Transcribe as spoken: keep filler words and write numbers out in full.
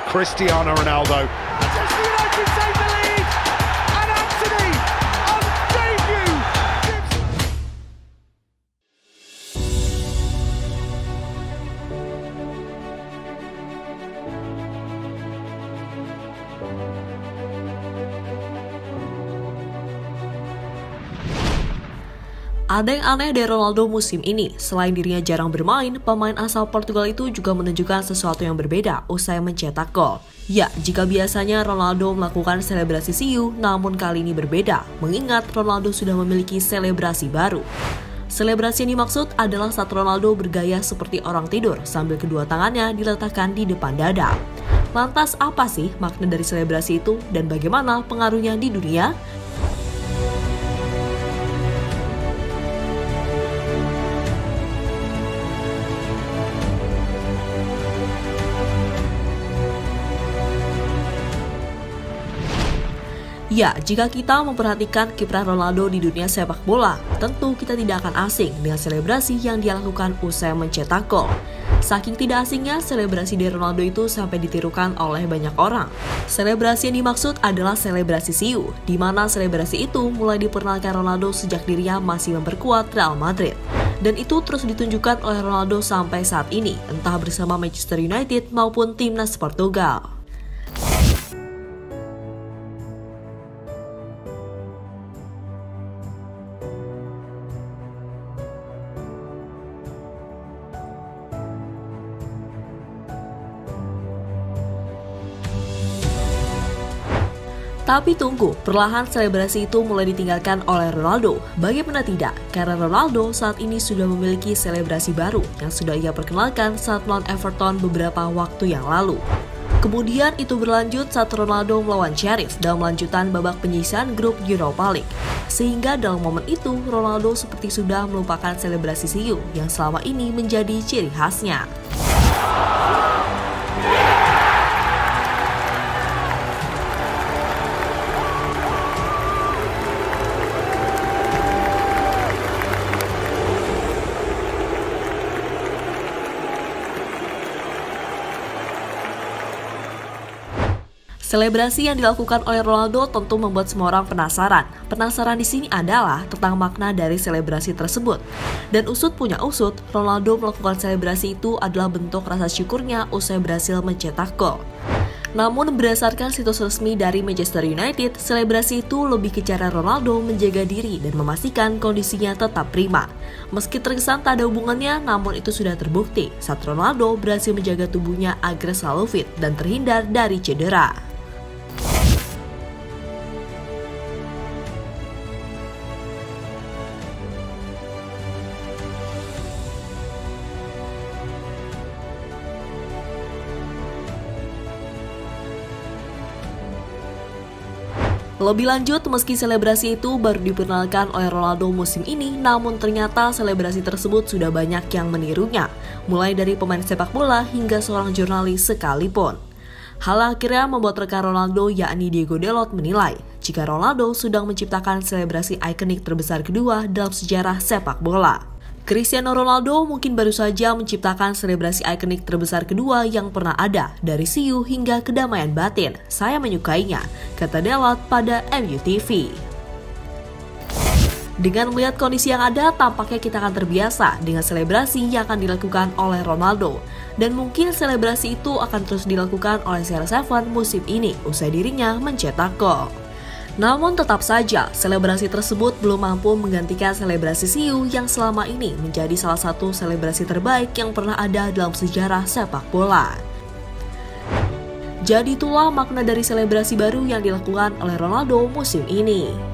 Cristiano Ronaldo. Manchester United take the lead, and Anthony on debut gives... Ada yang aneh dari Ronaldo musim ini. Selain dirinya jarang bermain, pemain asal Portugal itu juga menunjukkan sesuatu yang berbeda usai mencetak gol. Ya, jika biasanya Ronaldo melakukan selebrasi siu, namun kali ini berbeda, mengingat Ronaldo sudah memiliki selebrasi baru. Selebrasi yang dimaksud adalah saat Ronaldo bergaya seperti orang tidur sambil kedua tangannya diletakkan di depan dada. Lantas apa sih makna dari selebrasi itu dan bagaimana pengaruhnya di dunia? Ya, jika kita memperhatikan kiprah Ronaldo di dunia sepak bola, tentu kita tidak akan asing dengan selebrasi yang dia lakukan usai mencetak gol. Saking tidak asingnya, selebrasi dari Ronaldo itu sampai ditirukan oleh banyak orang. Selebrasi yang dimaksud adalah selebrasi siu, di mana selebrasi itu mulai diperkenalkan Ronaldo sejak dirinya masih memperkuat Real Madrid. Dan itu terus ditunjukkan oleh Ronaldo sampai saat ini, entah bersama Manchester United maupun timnas Portugal. Tapi tunggu, perlahan selebrasi itu mulai ditinggalkan oleh Ronaldo. Bagaimana tidak? Karena Ronaldo saat ini sudah memiliki selebrasi baru yang sudah ia perkenalkan saat melawan Everton beberapa waktu yang lalu. Kemudian itu berlanjut saat Ronaldo melawan Sheriff dalam lanjutan babak penyisihan grup Europa League. Sehingga dalam momen itu, Ronaldo seperti sudah melupakan selebrasi siu yang selama ini menjadi ciri khasnya. Selebrasi yang dilakukan oleh Ronaldo tentu membuat semua orang penasaran. Penasaran di sini adalah tentang makna dari selebrasi tersebut. Dan usut punya usut, Ronaldo melakukan selebrasi itu adalah bentuk rasa syukurnya usai berhasil mencetak gol. Namun berdasarkan situs resmi dari Manchester United, selebrasi itu lebih ke cara Ronaldo menjaga diri dan memastikan kondisinya tetap prima. Meski terkesan tak ada hubungannya, namun itu sudah terbukti saat Ronaldo berhasil menjaga tubuhnya agar selalu fit dan terhindar dari cedera. Lebih lanjut, meski selebrasi itu baru diperkenalkan oleh Ronaldo musim ini, namun ternyata selebrasi tersebut sudah banyak yang menirunya, mulai dari pemain sepak bola hingga seorang jurnalis sekalipun. Hal akhirnya membuat rekan Ronaldo yakni Diego Dalot menilai, jika Ronaldo sedang menciptakan selebrasi ikonik terbesar kedua dalam sejarah sepak bola. Cristiano Ronaldo mungkin baru saja menciptakan selebrasi ikonik terbesar kedua yang pernah ada, dari siu hingga kedamaian batin. Saya menyukainya, kata Dalot pada M U T V. Dengan melihat kondisi yang ada, tampaknya kita akan terbiasa dengan selebrasi yang akan dilakukan oleh Ronaldo. Dan mungkin selebrasi itu akan terus dilakukan oleh C R tujuh musim ini, usai dirinya mencetak gol. Namun tetap saja, selebrasi tersebut belum mampu menggantikan selebrasi siu yang selama ini menjadi salah satu selebrasi terbaik yang pernah ada dalam sejarah sepak bola. Jadi itulah makna dari selebrasi baru yang dilakukan oleh Ronaldo musim ini.